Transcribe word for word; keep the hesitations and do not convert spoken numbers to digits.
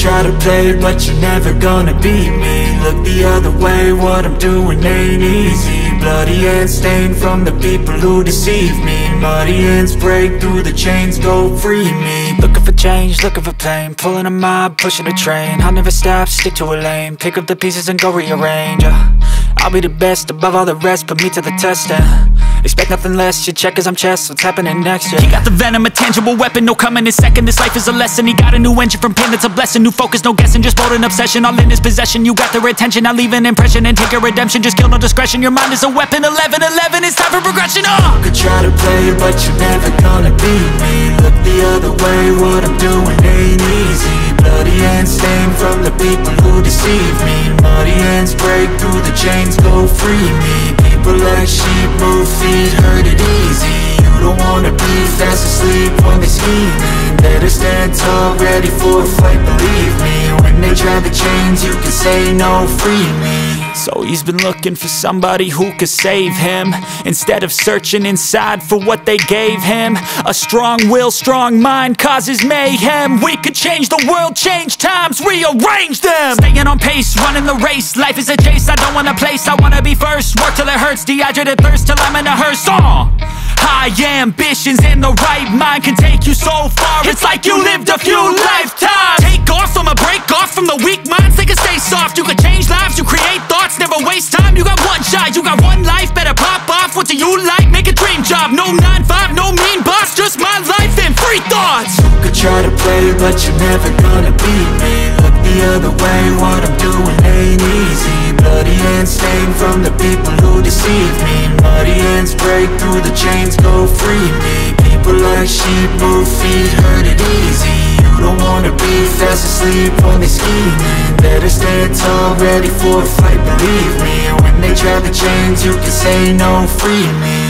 try to play, but you're never gonna beat me. Look the other way, what I'm doing ain't easy. Bloody hands stained from the people who deceive me. Muddy hands break through the chains, go free me. Looking for change, looking for pain, pulling a mob, pushing a train. I'll never stop, stick to a lane, pick up the pieces and go rearrange. uh, I'll be the best above all the rest, put me to the test and expect nothing less, you check as I'm chess, what's happening next, yeah. He got the venom, a tangible weapon, no coming in second. This life is a lesson, he got a new engine from pain, that's a blessing. New focus, no guessing, just bold and obsession, all in his possession. You got their attention, I'll leave an impression and take your redemption. Just kill, no discretion, your mind is a weapon. Eleven, eleven, it's time for progression, oh! You could try to play, but you're never gonna beat me. Look the other way, what I'm doing ain't easy. Bloody hands stained from the people who deceive me. Muddy hands break through the chains, go free me. People like sheep move feet, hurt it easy. You don't wanna be fast asleep when they scheming. Better stand tall, ready for a fight, believe me. When they try the chains, you can say no, free me. So he's been looking for somebody who could save him, instead of searching inside for what they gave him. A strong will, strong mind causes mayhem. We could change the world, change times, rearrange them. Staying on pace, running the race. Life is a chase, I don't want a place, I wanna be first. Work till it hurts, dehydrated thirst till I'm in a hearse. uh. High ambitions and the right mind can take you so far. It's like you lived a few lifetimes. Take off from a break off from the weak minds, they can stay soft. You can change lives, you create thoughts, never waste time. You got one shot, you got one life, better pop off. What do you like? Make a dream job. No nine five, no mean boss, just my life and free thoughts. You could try to play, but you're never gonna beat me. Look the other way, what I'm doing ain't easy. Bloody hands stained from the people who deceive me. Muddy hands break through the chains, go free me. People like sheep move feet, hurt it easy. You don't wanna be fast asleep when they scheming. Better stand tall, ready for a fight, believe me. When they try the chains, you can say no, free me.